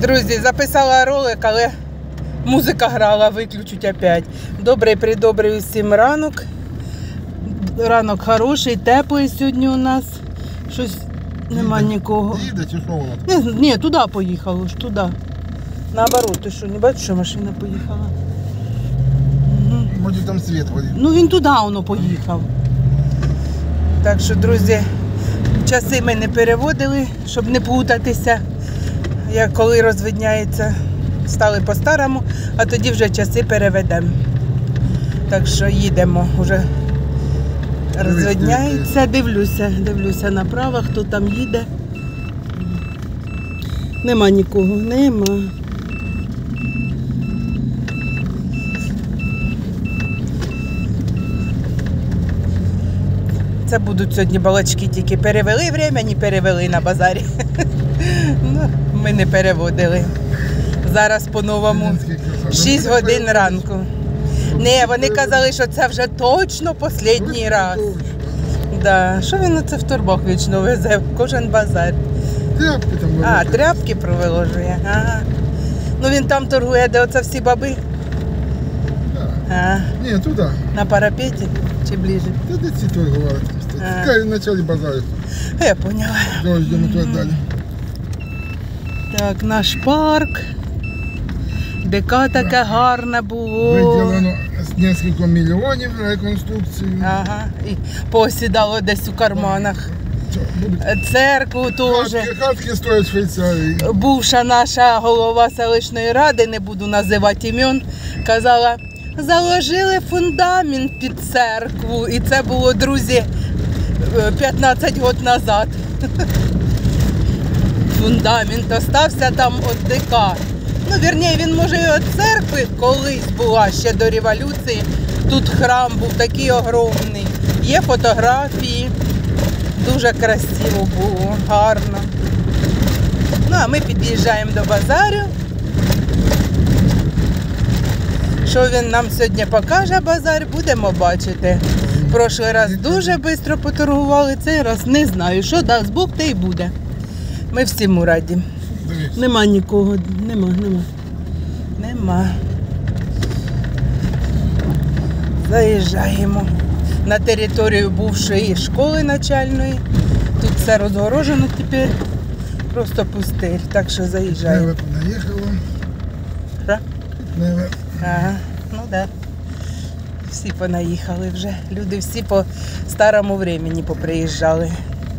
Друзі, записала ролик, але музика грала, виключуть опять. Добрий усім ранок. Ранок хороший, теплий сьогодні у нас. Щось нема нікого. Їде чи що вона? Ні, туди поїхало, ж туди. Наоборот, ти що, не бачиш, що машина поїхала? Може там світ горить. Ну він туди воно поїхав. Так що, друзі, часи ми не переводили, щоб не плутатися. Як коли розвидняється, стали по-старому, а тоді вже часи переведемо. Так що їдемо, вже розвидняється, дивлюся направо, хто там їде. Нема нікого, нема. Це будуть сьогодні балачки, тільки перевели время, не перевели на базарі. Ну, ми не переводили. Зараз по-новому 6 годин ранку. Не, вони казали, що це вже точно останній раз. Да. Що він оце в торбах вічно везе? Кожен базар. Тряпки там виложує. А, тряпки провиложує. Ага. Ну він там торгує, де оце всі баби? Да. Ні, туди. На парапеті чи ближче? Та де ці торгували? Тільки в началі базару. Я поняла. Ось йдемо туди далі. Так, наш парк. ДК таке гарне було. Виділено з кілька мільйонів на реконструкцію. Ага, і посідало десь у карманах. Церкву теж. Хатки стоять в Швейцарії. Бувша наша голова селищної ради, не буду називати імен, казала, заложили фундамент під церкву. І це було, друзі, 15 років назад. Фундамент остався там від ДК. Ну, вірніше, він, може, і від церкви колись була, ще до революції. Тут храм був такий огромний. Є фотографії. Дуже красиво було, гарно. Ну, а ми під'їжджаємо до базарю. Що він нам сьогодні покаже, базар, будемо бачити. Прошлий раз дуже швидко поторгували, цей раз не знаю. Що дасть Бог, те й буде. Ми всьому раді. Дивіться. Нема нікого, нема. Заїжджаємо на територію бувшої школи начальної. Тут все розгорожено тепер, просто пустир, так що заїжджаємо. Неве понаїхало. Ра? Неве. Ага, ну так. Да. Всі понаїхали вже. Люди всі по старому времені поприїжджали.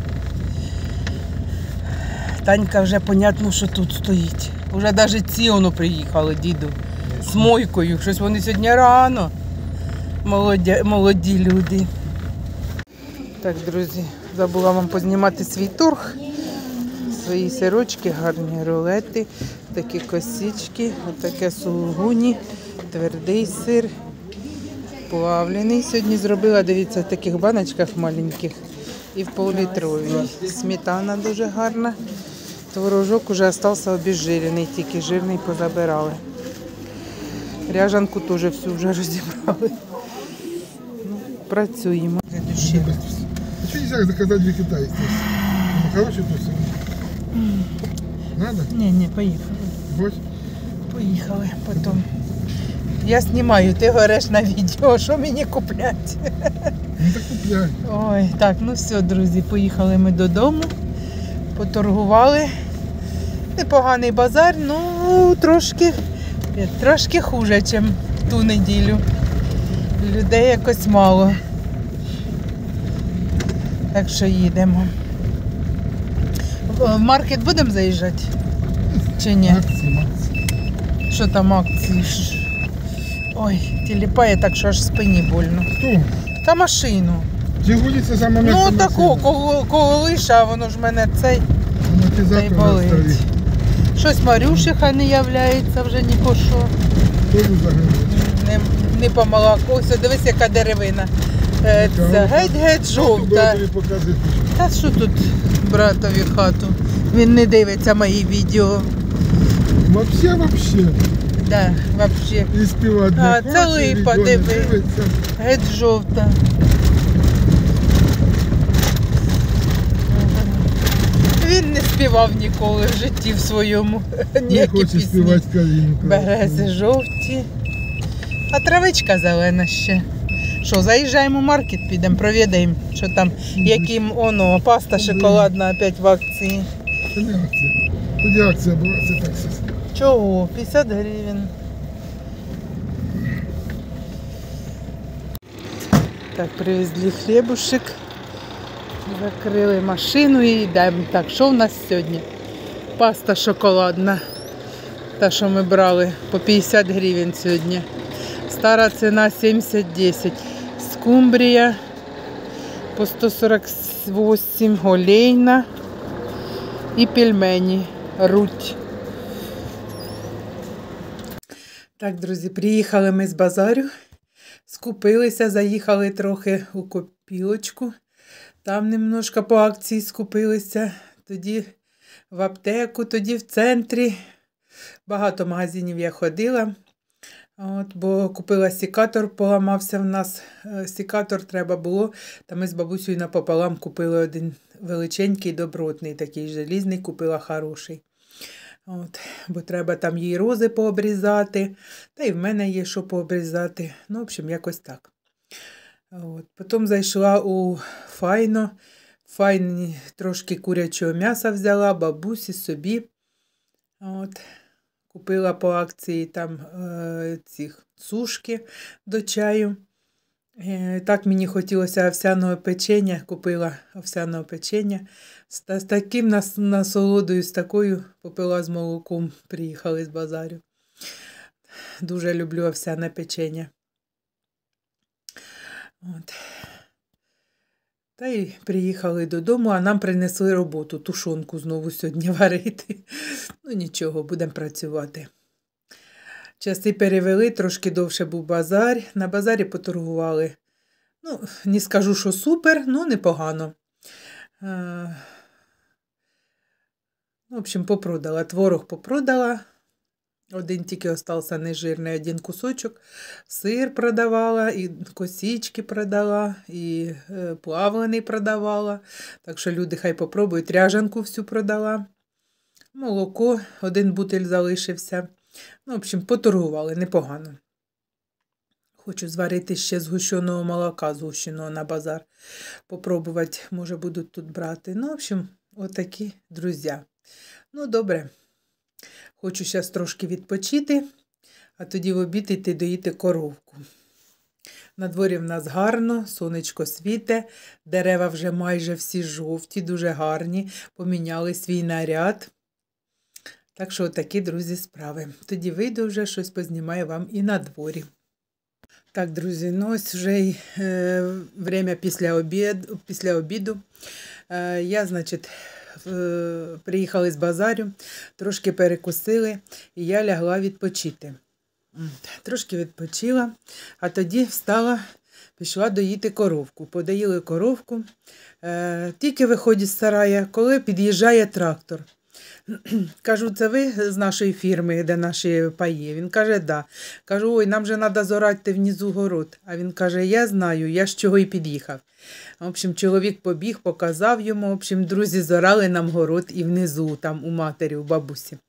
Танька вже, понятно, що тут стоїть. Уже навіть ці воно приїхали, діду, з мойкою. Щось вони сьогодні рано. Молоді люди. Так, друзі, забула вам познімати свій торг. Свої сирочки, гарні рулети, такі косички, отаке сулугуні, твердий сир, плавлений. Сьогодні зробила, дивіться, в таких баночках маленьких і в пол-літровій. Сметана дуже гарна. Творожок уже залишився обезжирений, тільки жирний позабирали. Ряжанку теж всю вже розібрали. Ну, працюємо. А что нельзя заказать две китайские? Ну, хороший то все. Надо? Ні, поїхали. Вот. Поїхали потім. Я знімаю, ти говориш на відео, що мені купляти? Ну так купляй. Ой, так, ну все, друзі, поїхали ми додому, поторгували. Непоганий базар, ну трошки хуже, ніж в ту неділю. Людей якось мало. Так що їдемо. В маркет будемо заїжджати? Чи ні? Акции. Що там акції? Ой, тіліпає так, що аж спині больно. Кто? Та машину. Жигули це саме Ну м'яко такого, колиша, а воно ж мене цей та й болить. Амортизатор Щось Марюшиха не являється вже ні по що. Тоже загорелось. Не по молоку. Ось, дивись, яка деревина. Це геть жовта. Покажи. Та що тут братові хату? Він не дивиться мої відео. Вообще. Да, вообще. І співати не А, хоче, це липа, відео не диви. дивиться. Геть жовта. Він не співав ніколи в житті в своєму. Не Ніякі хоче пісні. співати Калинку. Берези жовті. А травичка зелена ще. Що, заїжджаємо в маркет, підемо, провідаємо, що там, яким оно, паста шоколадна опять в акції. Це не акція. Тоді акція була, це так все. Чого? 50 гривень. Так, привезли хлібушек. Закрили машину і йдемо. Так, що в нас сьогодні? Паста шоколадна. Та, що ми брали, по 50 гривень сьогодні. Стара ціна 70-10. Скумбрія по 148, олейна і пельмені руть. Так, друзі, приїхали ми з базарю, скупилися, заїхали трохи у копілочку, там немножко по акції скупилися, тоді в аптеку, тоді в центрі. Багато магазинів я ходила, бо купила секатор, поламався в нас. Секатор треба було, та ми з бабусею напополам купили один величенький, добротний, такий желізний, купила хороший. Бо треба там їй рози пообрізати, та й в мене є що пообрізати. Ну, в общем, якось так. Потім зайшла у Файно. Файні трошки курячого м'яса взяла, бабусі собі. Купила по акції там цих сушки до чаю. Так мені хотілося овсяного печення, купила овсяного печення. З таким насолодою, з такою попила з молоком, приїхали з базарю. Дуже люблю овсяне печення. Та й приїхали додому, а нам принесли роботу, тушонку знову сьогодні варити. Ну нічого, будемо працювати. Часи перевели, трошки довше був базар. На базарі поторгували. Ну, не скажу, що супер, ну непогано. В общем, попродала. Творог попродала. Один тільки остався нежирний, один кусочок. Сир продавала, і косички продала, і плавлений продавала. Так що люди хай попробують. Ряжанку всю продала. Молоко, один бутиль залишився. Ну, в общем, поторгували, непогано. Хочу зварити ще згущеного молока, згущеного на базар. Попробувати, може, будуть тут брати. Ну, в общем, отакі друзі. Ну, добре. Хочу зараз трошки відпочити, а тоді в обід йти доїти коровку. На дворі в нас гарно, сонечко світе, дерева вже майже всі жовті, дуже гарні, поміняли свій наряд. Так що отакі, друзі, справи. Тоді вийду вже, щось познімаю вам і на дворі. Так, друзі, ну ось вже й время після обіду. Я, значить, приїхали з базарю, трошки перекусили, і я лягла відпочити. Трошки відпочила, а тоді встала, пішла доїти коровку. Подоїли коровку. Тільки виходить з сарая, коли під'їжджає трактор. Кажу, це ви з нашої фірми, де наші паї? Він каже, да. Кажу, ой, нам же треба зорати внизу город. А він каже, я знаю, я з чого і під'їхав. В общем, чоловік побіг, показав йому. В общем, друзі, зорали нам город і внизу, там у матері, у бабусі.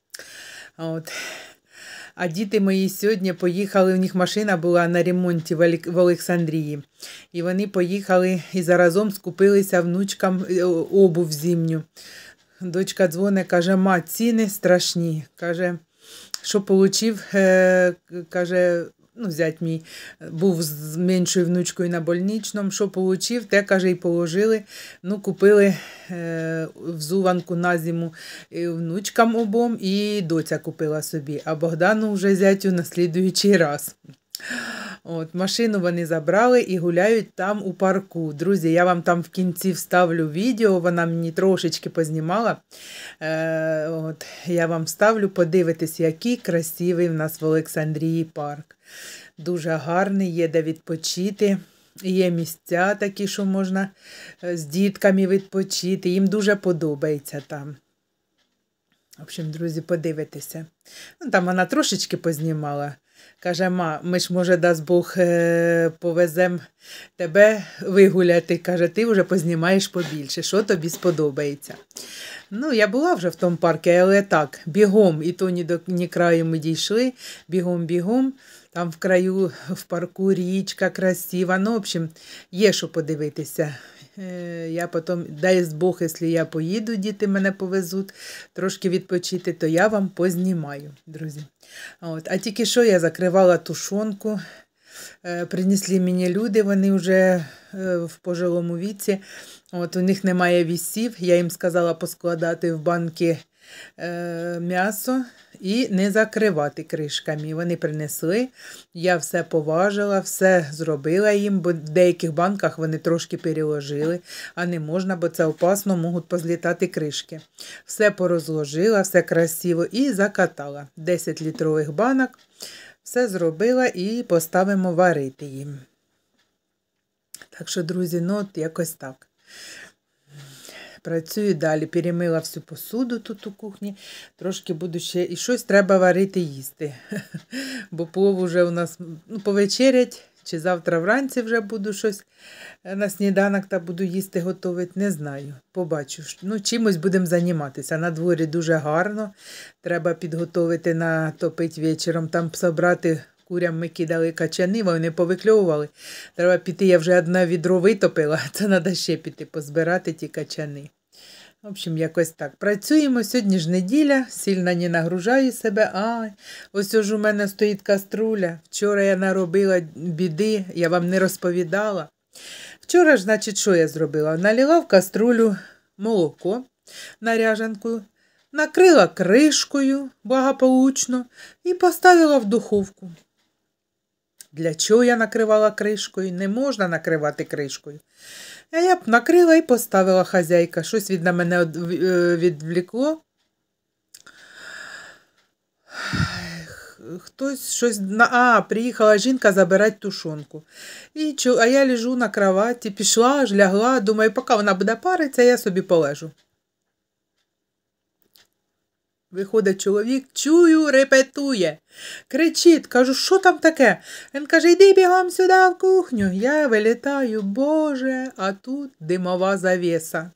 А діти мої сьогодні поїхали, у них машина була на ремонті в Олександрії. І вони поїхали і заразом скупилися внучкам обув зимню. Дочка дзвонить, каже, ма, ціни страшні. Каже, що получив, каже, ну, зять мій був з меншою внучкою на больничному, що получив, те, каже, і положили. Ну, купили взуванку на зиму внучкам обом, і доця купила собі. А Богдану вже зятю на слідуючий раз. Машину вони забрали і гуляють там у парку. Друзі, я вам там в кінці вставлю відео, вона мені трошечки познімала. Я вам вставлю, подивитись, який красивий в нас в Олександрії парк. Дуже гарний, є де відпочити. Є місця такі, що можна з дітками відпочити. Їм дуже подобається там. В общем, друзі, подивитися. Ну, там вона трошечки познімала. Каже, ми ж, може, дасть Бог, повеземо тебе вигуляти. Каже, ти вже познімаєш побільше, що тобі сподобається. Ну, я була вже в тому парку, але так, бігом, і то ні краю ми дійшли, бігом. Там в краю, в парку річка красива. Ну, в общем, є що подивитися. Я потім, дай Бог, якщо я поїду, діти мене повезуть, трошки відпочити, то я вам познімаю, друзі. От. А тільки що я закривала тушонку. Принесли мені люди, вони вже в пожилому віці. От, у них немає вісів. Я їм сказала поскладати в банки м'ясо і не закривати кришками. Вони принесли, я все поважила, все зробила їм, бо в деяких банках вони трошки переложили, а не можна, бо це опасно, можуть позлітати кришки. Все порозложила, все красиво і закатала. 10 літрових банок. Все зробила і поставимо варити їм. Так що, друзі, ну от якось так. Працюю далі. Перемила всю посуду тут у кухні. Трошки буду ще і щось треба варити їсти. Бо плов вже у нас повечерять. Чи завтра вранці вже буду щось на сніданок та буду їсти готувати, не знаю. Побачу. Ну, чимось будемо займатися. На дворі дуже гарно. Треба підготувати, натопити вечором. Там собрати, курям ми кидали качани, вони повикльовували. Треба піти, я вже одне відро витопила, це треба ще піти позбирати ті качани. В общем, якось так. Працюємо, сьогодні ж неділя, сильно не нагружаю себе. Ось ж у мене стоїть каструля. Вчора я наробила біди, я вам не розповідала. Вчора ж, значить, що я зробила? Налила в каструлю молоко на ряжанку, накрила кришкою благополучно і поставила в духовку. Для чого я накривала кришкою? Не можна накривати кришкою. А я б накрила і поставила, хазяйка. Щось від мене відвлекло. Хтось щось... приїхала жінка забирати тушонку. А я лежу на кроваті, пішла, аж лягла. Думаю, поки вона буде паритися, я собі полежу. Виходить чоловік, чую, репетує. Кричить, кажу, що там таке? Він каже, йди бігом сюди в кухню. Я вилітаю, боже, а тут димова завіса.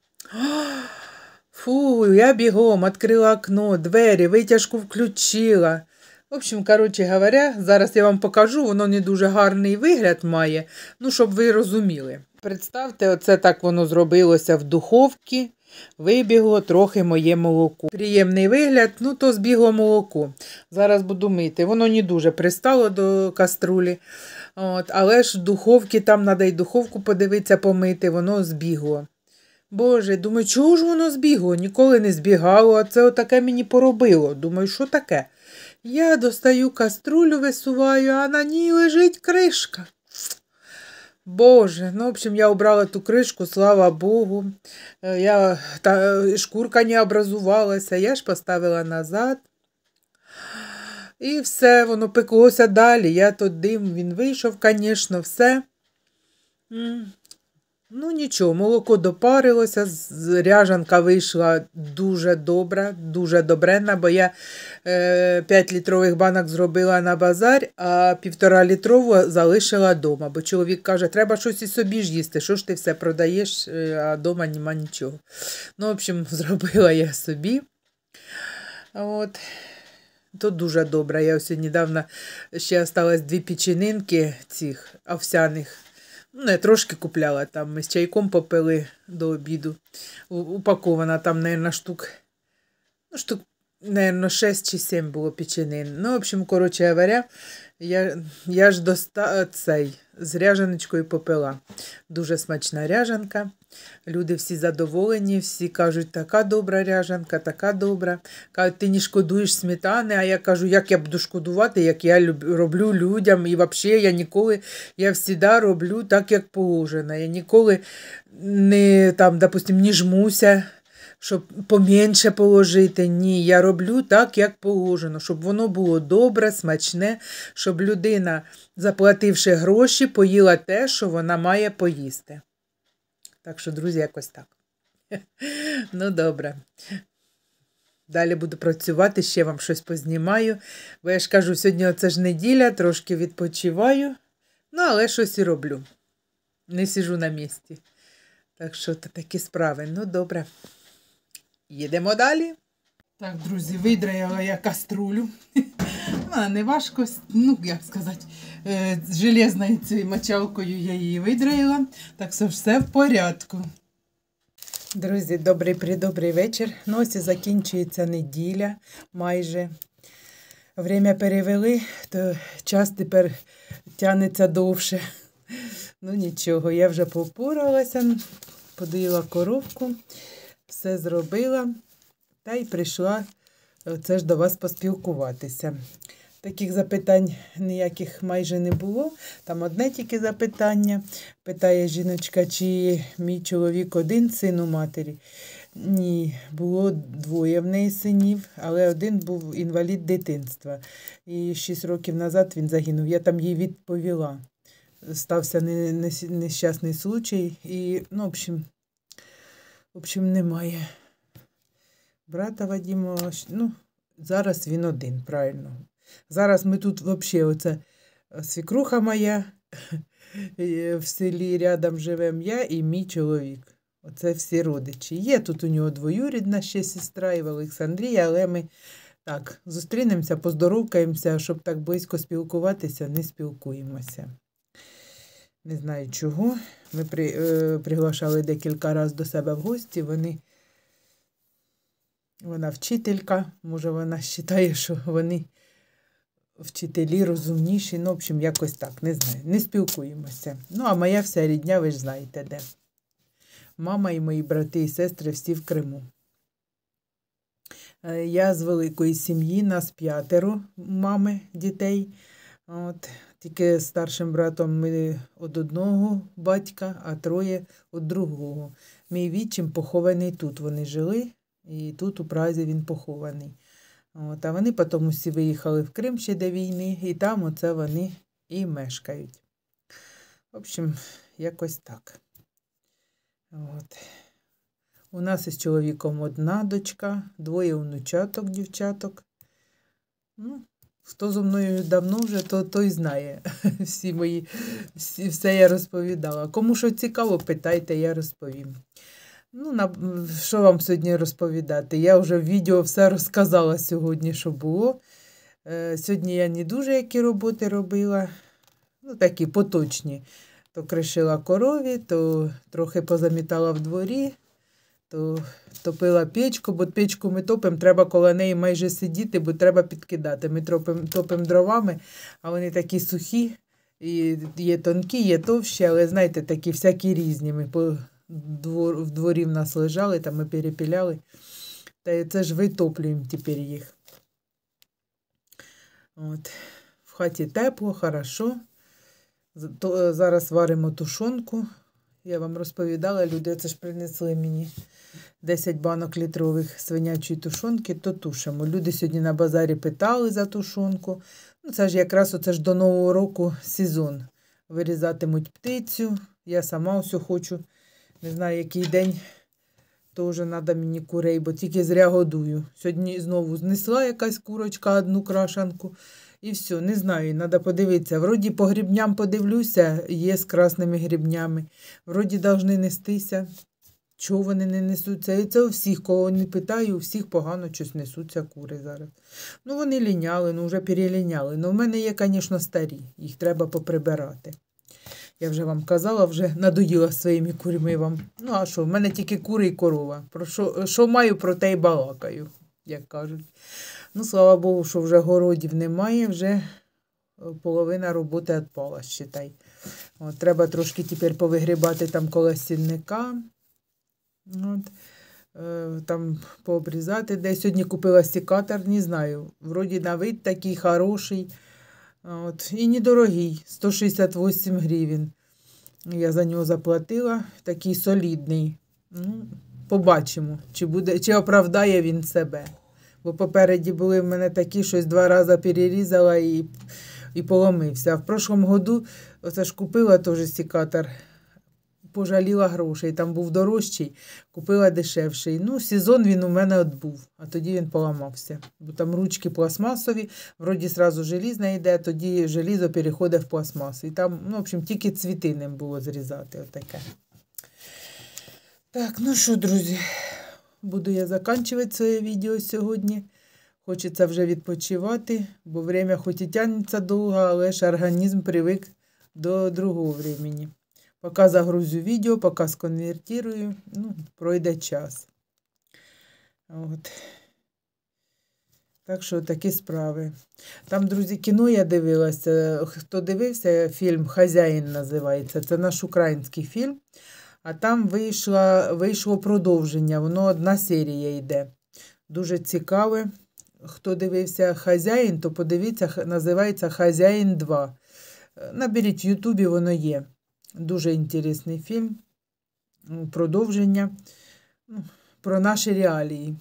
Фу, я бігом, відкрила окно, двері, витяжку включила. В общем, коротше говоря, зараз я вам покажу, воно не дуже гарний вигляд має, ну, щоб ви розуміли. Представте, оце так воно зробилося в духовці. Вибігло трохи моє молоко. Приємний вигляд, ну то збігло молоко. Зараз буду мити. Воно не дуже пристало до каструлі. Але ж в духовці, там треба й духовку подивитися, помити, воно збігло. Боже, думаю, чого ж воно збігло? Ніколи не збігало, а це отаке мені поробило. Думаю, що таке? Я достаю каструлю, висуваю, а на ній лежить кришка. Боже, ну, в общем, я убрала ту кришку, слава Богу. Шкурка не образувалася, я ж поставила назад. І все, воно пеклося далі. Я то дим, він вийшов, звісно, все. Ну, нічого, молоко допарилося, ряжанка вийшла дуже добра, дуже добренна, бо я 5 літрових банок зробила на базар, а 1,5 літрову залишила вдома. Бо чоловік каже, треба щось і собі ж їсти, що ж ти все продаєш, а вдома нема нічого. Ну, в общем, зробила я собі. От. То дуже добре. Я ось недавно ще залишилось 2 печенинки цих овсяних. Не, трошки купляла там, ми з чайком попили до обіду. Упакована там, наверное, штук, 6 чи 7 було печенин. Ну, в общем, коротше говоря, я ж з ряжаночкою попила. Дуже смачна ряжанка. Люди всі задоволені, всі кажуть, така добра ряжанка, така добра. Кажуть, ти не шкодуєш сметани, а я кажу, як я буду шкодувати, як я роблю людям. І взагалі я завжди роблю так, як положено. Я ніколи не, там, допустим, не жмуся, щоб поменше положити. Ні, я роблю так, як положено, щоб воно було добре, смачне, щоб людина, заплативши гроші, поїла те, що вона має поїсти. Так що, друзі, якось так. Ну, добре. Далі буду працювати, ще вам щось познімаю. Бо я ж кажу, сьогодні оце ж неділя, трошки відпочиваю. Ну, але щось і роблю. Не сиджу на місці. Так що це такі справи. Ну, добре. Їдемо далі. Так, друзі, видраїла я каструлю. Вона не важко, ну, як сказати, з железною цією мочалкою я її видраїла. Так що все в порядку. Друзі, добрий вечір. Ну, ось і закінчується неділя майже. Время перевели, то час тепер тягнеться довше. Ну нічого, я вже попоралася, подоїла коровку, все зробила та й прийшла це ж до вас поспілкуватися. Таких запитань ніяких майже не було. Там одне тільки запитання. Питає жіночка, чи мій чоловік один син у матері. Ні, було двоє в неї синів, але один був інвалід дитинства. І 6 років назад він загинув. Я там їй відповіла. Стався нещасний случай. І, ну, в общем, немає. Брата Вадима, ну, зараз він один, правильно. Зараз ми тут взагалі, оце свекруха моя, в селі рядом живемо я і мій чоловік. Оце всі родичі. Є тут у нього двоюрідна ще сестра і в Олександрії, але ми так зустрінемося, поздоровкаємося, щоб так близько спілкуватися, не спілкуємося. Не знаю чого. Ми приглашали декілька разів до себе в гості, вона вчителька, може вона вважає, що вони вчителі розумніші, ну, в общем, якось так, не знаю, не спілкуємося. Ну, а моя вся рідня, ви ж знаєте, де. Мама і мої брати і сестри всі в Криму. Я з великої сім'ї, нас 5 мами, дітей. От, тільки з старшим братом ми від одного батька, а 3 від другого. Мій відчим похований тут, вони жили, і тут у Празі він похований. От, а вони потім усі виїхали в Крим ще до війни, і там оце вони і мешкають. В общем, якось так. От. У нас із чоловіком 1 дочка, 2 внучаток, дівчаток. Ну, хто зо мною давно вже, той знає. Все я розповідала. Кому що цікаво, питайте, я розповім. Ну, що вам сьогодні розповідати? Я вже в відео все розказала сьогодні, що було. Сьогодні я не дуже які роботи робила. Ну, такі поточні. То кришила корові, то трохи позамітала в дворі, то топила печку, бо печку ми топимо, треба коло неї майже сидіти, бо треба підкидати. Ми топимо дровами, а вони такі сухі, і є тонкі, є товщі, але, знаєте, такі всякі різні. Ми в дворі в нас лежали, там ми перепіляли. Та це ж витоплюємо тепер їх. От. В хаті тепло, хорошо. Зараз варимо тушонку. Я вам розповідала, люди це ж принесли мені 10 банок літрових свинячої тушонки, то тушимо. Люди сьогодні на базарі питали за тушонку. Ну, це ж якраз оце ж до Нового року сезон. Вирізатимуть птицю. Я сама все хочу. Не знаю, який день. Теж треба мені курей, бо тільки зря годую. Сьогодні знову знесла якась курочка, 1 крашанку. І все, не знаю, треба подивитися. Вроді по грибням подивлюся, є з красними грибнями. Вроді повинні нестися. Чого вони не несуться? І це у всіх, кого не питаю, у всіх погано щось несуться кури зараз. Ну, вони ліняли, ну вже переліняли. Ну, в мене є, звісно, старі. Їх треба поприбирати. Я вже вам казала, вже надоїла своїми курми вам. Ну, а що, в мене тільки кури і корова. Про що маю, про те й балакаю, як кажуть. Ну, слава Богу, що вже городів немає, вже половина роботи відпала, считай. От, треба трошки тепер повигрібати там коло сінника. От, там пообрізати. Де сьогодні купила секатор, не знаю. Вроді на вид такий хороший. От, і недорогий, 168 гривень. Я за нього заплатила, такий солідний. Ну, побачимо, чи оправдає він себе. Бо попереді були в мене такі, щось 2 рази перерізала і поломився. В прошлому году оце ж купила теж секатор. пожаліла грошей. Там був дорожчий, купила дешевший. Ну, сезон він у мене от був, а тоді він поламався. Бо там ручки пластмасові, вроді сразу желізне йде, тоді желізо переходить в пластмасу. І там, ну, в общем, тільки цвіти ним було зрізати. Отаке. Так, ну що, друзі, буду я закінчувати своє відео сьогодні. Хочеться вже відпочивати, бо время хоч і тягнеться довго, але ж організм привик до другого времени. Поки загрузю відео, поки сконвертирую, ну, пройде час. От. Так що такі справи. Там, друзі, кіно я дивилася. Хто дивився, фільм «Хазяїн» називається. Це наш український фільм. А там вийшло продовження. Воно одна серія йде. Дуже цікаве. Хто дивився «Хазяїн», то подивіться, називається «Хазяїн 2». Наберіть в Ютубі, воно є. Дуже інтересний фільм. Продовження про наші реалії.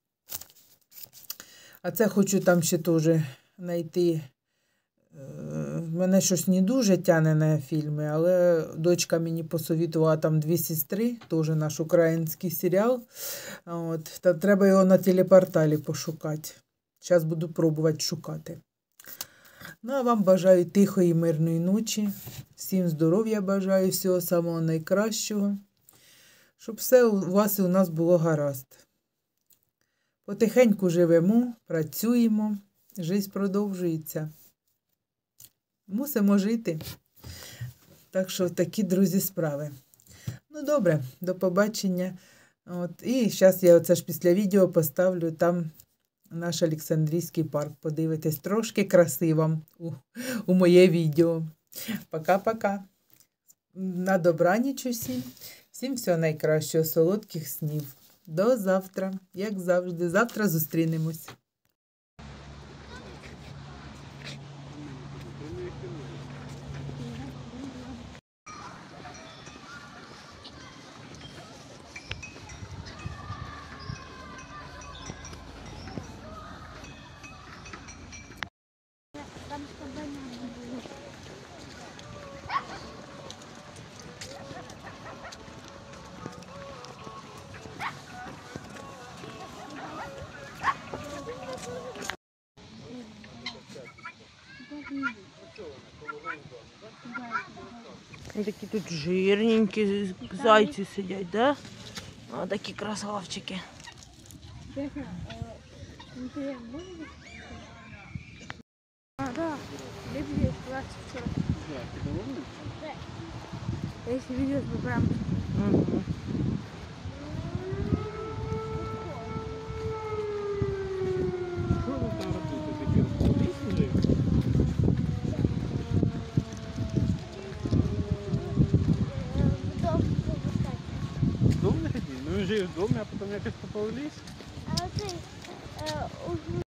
А це хочу там ще теж знайти. Мене щось не дуже тягне на фільми, але дочка мені посовітувала там «Дві сестри», теж наш український серіал. От, та треба його на телепорталі пошукати. Зараз буду пробувати шукати. Ну, а вам бажаю тихої, мирної ночі. Всім здоров'я бажаю, всього самого найкращого. Щоб все у вас і у нас було гаразд. Потихеньку живемо, працюємо, життя продовжується. Мусимо жити. Так що такі, друзі, справи. Ну, добре, до побачення. От. І зараз я оце ж після відео поставлю там наш Олександрійський парк. Подивитесь, трошки краси вам у моє відео. Пока-пока. На добраніч усім. Всім всього найкращого, солодких снів. До завтра. Як завжди. Завтра зустрінемось. Такі тут жирненькі зайці сидять, да? О, такі красавчики. А, да. Лебеди плачут вчера. Да, если видео, то прям... Угу. В дом не ходили? Ну, жив в домі, а потім якось попав в ліс. А ты